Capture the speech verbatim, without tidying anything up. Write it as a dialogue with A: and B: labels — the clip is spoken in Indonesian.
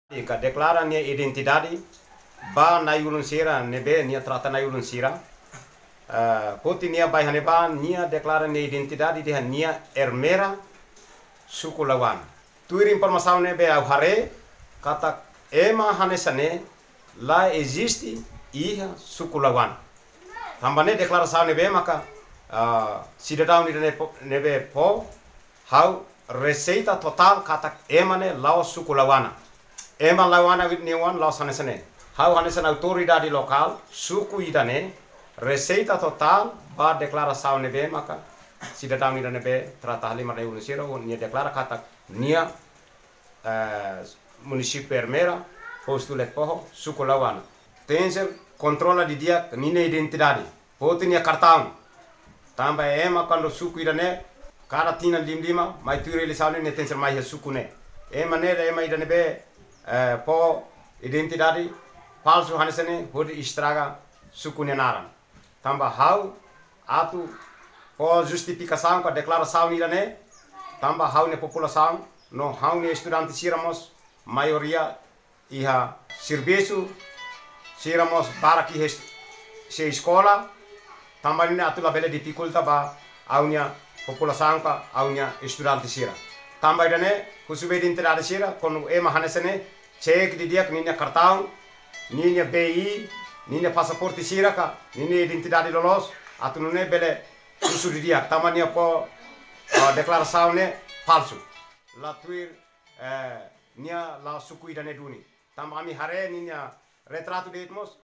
A: Ka declara nia identidade ba na yulun sira nebe nia trata na yulun sira uh, poti nia bai hane ba nia declara nia identidade dia nia ermera suku lawan tuirin permasalahan nebe au hare kata ema hane sane la existe iha suku lawan tambane deklarasi nebe maka uh, cidadão nebe nebe po hau receita total kata emane lao suku lawana ema lawana with niwan lao sane sane hau hane sane autoridade lokal suku idane receita total ba declaração nebe maka cidadão idane be trata halima da unisira nia declara kata nia uh, município Ermera posto lepoho suku lawana tense controla di dia nina identidade poti nia cartão tamba ema quando suku idane cara tina lim lima mai tuire le saune ne tense mai suku ne ema ne ema idane be Uh, po identidade falso hanesane hodi estraga suku nenaran tamba hau atu po justificação com a declaração irane tamba hau ne população no hau ne estudante siramos maioria iha serviço siramos para que se escola tamba ne atu la bela dificulta ba aunya população ka aunya estudante sira tamba irane kusube identidade sira con ema hanesane cek di dia ninya cartão, ninya B I, ninya passaporte siraka, ninya identidade lolos, atu nune bele susu di dia, tamania po uh, declaração ne falso. La tuir eh, nia la suku idane duni. Tamami hare ninya retrato de etmos,